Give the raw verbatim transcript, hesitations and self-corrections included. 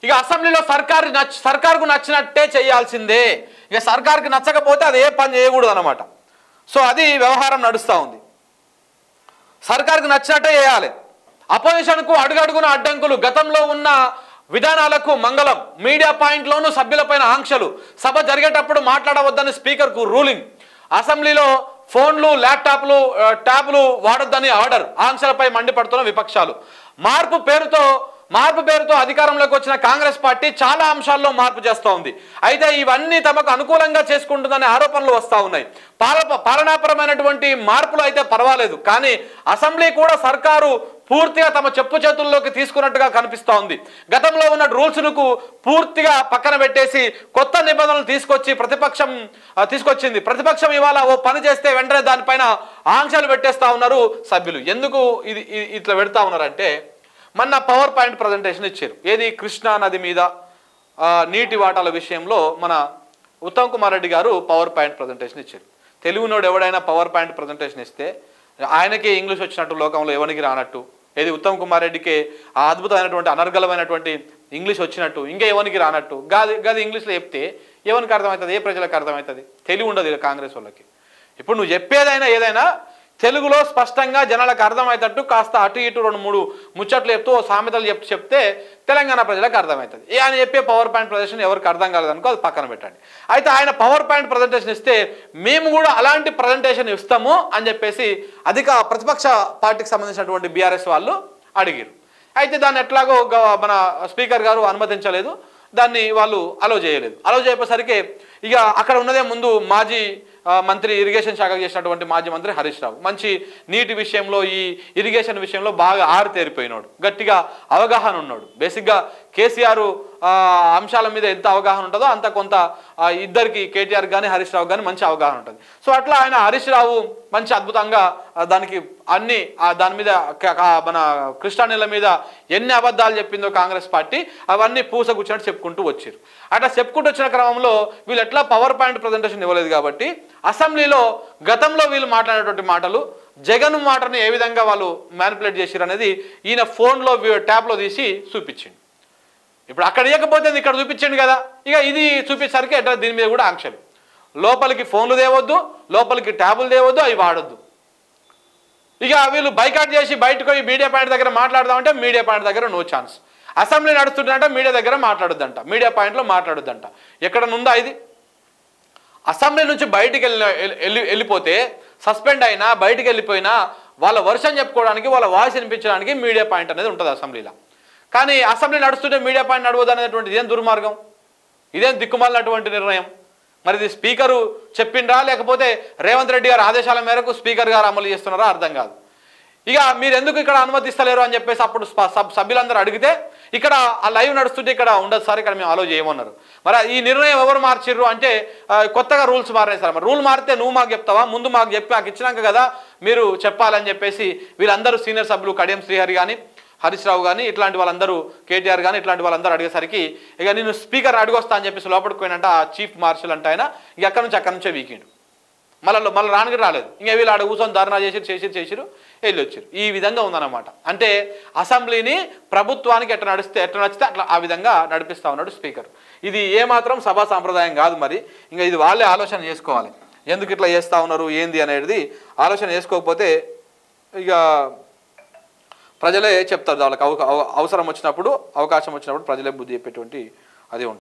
ఇక అసెంబ్లీలో సర్కారు నచ్చ సర్కారుకు నచ్చినట్టే చేయాల్సిందే, ఇక సర్కారుకి నచ్చకపోతే అది ఏ పని చేయకూడదు అనమాట. సో అది వ్యవహారం నడుస్తూ ఉంది. సర్కారుకు నచ్చినట్టే చేయాలి. అపోజిషన్కు అడుగడుగున అడ్డంకులు, గతంలో ఉన్న విధానాలకు మంగళం, మీడియా పాయింట్లోనూ సభ్యులపైన ఆంక్షలు, సభ జరిగేటప్పుడు మాట్లాడవద్దని స్పీకర్కు రూలింగ్, అసెంబ్లీలో ఫోన్లు ల్యాప్టాప్లు ట్యాబ్లు వాడొద్దని ఆర్డర్, ఆంక్షలపై మండిపడుతున్న విపక్షాలు. మార్పు పేరుతో మార్పు పేరుతో అధికారంలోకి వచ్చిన కాంగ్రెస్ పార్టీ చాలా అంశాల్లో మార్పు చేస్తూ ఉంది. అయితే ఇవన్నీ తమకు అనుకూలంగా చేసుకుంటుందనే ఆరోపణలు వస్తూ ఉన్నాయి. పాల పాలనాపరమైనటువంటి మార్పులు అయితే పర్వాలేదు, కానీ అసెంబ్లీ కూడా సర్కారు పూర్తిగా తమ చెప్పు చేతుల్లోకి తీసుకున్నట్టుగా కనిపిస్తూ ఉంది. గతంలో ఉన్న రూల్స్ను పూర్తిగా పక్కన పెట్టేసి కొత్త నిబంధనలు తీసుకొచ్చి ప్రతిపక్షం తీసుకొచ్చింది. ప్రతిపక్షం ఇవాళ ఓ పని చేస్తే వెంటనే దానిపైన ఆంక్షలు పెట్టేస్తా ఉన్నారు సభ్యులు. ఎందుకు ఇది ఇట్లా పెడతా ఉన్నారంటే, మొన్న పవర్ పాయింట్ ప్రజెంటేషన్ ఇచ్చారు. ఏది, కృష్ణా నది మీద నీటి వాటాల విషయంలో మన ఉత్తమ్ కుమార్ రెడ్డి గారు పవర్ పాయింట్ ప్రజెంటేషన్ ఇచ్చారు. తెలుగునోడు ఎవడైనా పవర్ పాయింట్ ప్రజెంటేషన్ ఇస్తే ఆయనకే ఇంగ్లీష్ వచ్చినట్టు, లోకంలో ఎవరికి రానట్టు, ఏది ఉత్తమ్ కుమార్ రెడ్డికి ఆ అద్భుతమైనటువంటి అనర్గళమైనటువంటి ఇంగ్లీష్ వచ్చినట్టు ఇంకా ఎవరికి రానట్టు, గది గది ఇంగ్లీష్లో చెప్తే ఎవరికి అర్థమవుతుంది, ఏ ప్రజలకు అర్థమవుతుంది? తెలివి ఉండదు కాంగ్రెస్ వాళ్ళకి. ఇప్పుడు నువ్వు చెప్పేదైనా ఏదైనా తెలుగులో స్పష్టంగా జనాలకు అర్థమయ్యేటట్టు కాస్త అటు ఇటు రెండు మూడు ముచ్చట్లు చెప్తూ సామెతలు చెప్తూ చెప్తే తెలంగాణ ప్రజలకు అర్థమవుతుంది. ఆయన చెప్పే పవర్ పాయింట్ ప్రజెంటేషన్ ఎవరికి అర్థం కాలేదనుకో అది పక్కన పెట్టండి. అయితే ఆయన పవర్ పాయింట్ ప్రజెంటేషన్ ఇస్తే మేము కూడా అలాంటి ప్రజెంటేషన్ ఇస్తాము అని చెప్పేసి అధిక ప్రతిపక్ష పార్టీకి సంబంధించినటువంటి బీఆర్ఎస్ వాళ్ళు అడిగారు. అయితే దాన్ని ఎట్లాగో మన స్పీకర్ గారు అనుమతించలేదు, దాన్ని వాళ్ళు అలో చేయలేదు. అలో చేయకపోసరికి ఇక అక్కడ ఉన్నదే ముందు మాజీ మంత్రి, ఇరిగేషన్ శాఖకు చేసినటువంటి మాజీ మంత్రి హరీష్ రావు మంచి నీటి విషయంలో, ఈ ఇరిగేషన్ విషయంలో బాగా ఆరితేరిపోయినాడు, గట్టిగా అవగాహన ఉన్నాడు. బేసిక్గా కేసీఆర్ అంశాల మీద ఎంత అవగాహన ఉంటుందో అంత కొంత ఇద్దరికి, కేటీఆర్ కానీ హరీష్ రావు కానీ మంచి అవగాహన ఉంటుంది. సో అట్లా ఆయన హరీష్ రావు మంచి అద్భుతంగా దానికి అన్ని దాని మీద మన కృష్ణా నీళ్ళ మీద ఎన్ని అబద్ధాలు చెప్పిందో కాంగ్రెస్ పార్టీ అవన్నీ పూసగుచ్చినట్టు చెప్పుకుంటూ వచ్చారు. అట్లా చెప్పుకుంటూ వచ్చిన క్రమంలో వీళ్ళు ఎట్లా పవర్ పాయింట్ ప్రజెంటేషన్ ఇవ్వలేదు కాబట్టి అసెంబ్లీలో గతంలో వీళ్ళు మాట్లాడేటువంటి మాటలు, జగన్ మాటని ఏ విధంగా వాళ్ళు మ్యానిపులేట్ చేశారు అనేది ఈయన ఫోన్లో ట్యాబ్లో తీసి చూపించిండు. ఇప్పుడు అక్కడ ఇవ్వకపోతే ఇక్కడ చూపించండి కదా, ఇక ఇది చూపించడానికి ఎట్లా దీని మీద కూడా ఆంక్షలు. లోపలికి ఫోన్లు తేవద్దు, లోపలికి ట్యాబులు తేవద్దు, అవి వాడొద్దు. ఇక వీళ్ళు బైకాట్ చేసి బయటకు పోయి మీడియా పాయింట్ దగ్గర మాట్లాడదామంటే మీడియా పాయింట్ దగ్గర నో ఛాన్స్. అసెంబ్లీ నడుస్తుందంటే మీడియా దగ్గర మాట్లాడొద్దంట, మీడియా పాయింట్లో మాట్లాడొద్దంట. ఎక్కడ నుందా ఇది? అసెంబ్లీ నుంచి బయటికి వెళ్ళి వెళ్ళి వెళ్ళిపోతే సస్పెండ్ అయినా బయటికి వెళ్ళిపోయినా వాళ్ళ వర్షన్ చెప్పుకోవడానికి, వాళ్ళ వాయిస్ వినిపించడానికి మీడియా పాయింట్ అనేది ఉంటుంది అసెంబ్లీలో. కానీ అసెంబ్లీ నడుస్తుంటే మీడియా పాయింట్ నడవదు అనేటువంటిది ఇదేం దుర్మార్గం, ఇదేం దిక్కుమాలినటువంటి నిర్ణయం. మరి ఇది స్పీకరు చెప్పిండ్రా లేకపోతే రేవంత్ రెడ్డి గారి ఆదేశాల మేరకు స్పీకర్ గారు అమలు చేస్తున్నారా అర్థం కాదు. ఇక మీరు ఎందుకు ఇక్కడ అనుమతిస్తలేరు అని చెప్పేసి అప్పుడు సభ్యులందరూ అడిగితే ఇక్కడ ఆ లైవ్ నడుస్తుంటే ఇక్కడ ఉండదు సార్, ఇక్కడ మేము అలో చేయమన్నారు. మరి ఈ నిర్ణయం ఎవరు మార్చిర్రు అంటే కొత్తగా రూల్స్ మారినాయి సార్. మరి రూల్ మారితే నువ్వు మాకు చెప్తావా, ముందు మాకు చెప్పి మాకు ఇచ్చినాక కదా మీరు చెప్పాలని చెప్పేసి వీళ్ళందరూ సీనియర్ సభ్యులు కడియం శ్రీహరి కానీ, హరీష్ రావు కానీ, ఇట్లాంటి వాళ్ళందరూ, కేటీఆర్ కానీ ఇట్లాంటి వాళ్ళందరూ అడిగేసరికి ఇక నేను స్పీకర్ అడిగొస్తా అని చెప్పేసి లోపలికి పోయినంట ఆ చీఫ్ మార్షల్ అంటే ఆయన ఇక ఎక్కడి నుంచి అక్కడి నుంచే వీకిండు. మళ్ళీ మళ్ళీ రానికి రాలేదు. ఇంకా వీళ్ళు ఆడ కూర్చొని ధర్నా చేసి చేసిరు చేసిరు వెళ్ళి వచ్చారు. ఈ విధంగా ఉందన్నమాట. అంటే అసెంబ్లీని ప్రభుత్వానికి ఎట్లా నడిస్తే ఎట్లా నచ్చితే అట్లా ఆ విధంగా నడిపిస్తూ ఉన్నాడు స్పీకర్. ఇది ఏమాత్రం సభా సాంప్రదాయం కాదు. మరి ఇంకా ఇది వాళ్ళే ఆలోచన చేసుకోవాలి, ఎందుకు ఇట్లా చేస్తూ ఉన్నారు ఏంది అనేది ఆలోచన చేసుకోకపోతే ఇక ప్రజలే చెప్తారు. వాళ్ళకి అవసరం వచ్చినప్పుడు, అవకాశం వచ్చినప్పుడు ప్రజలే బుద్ధి చెప్పేటువంటి అది ఉంటుంది.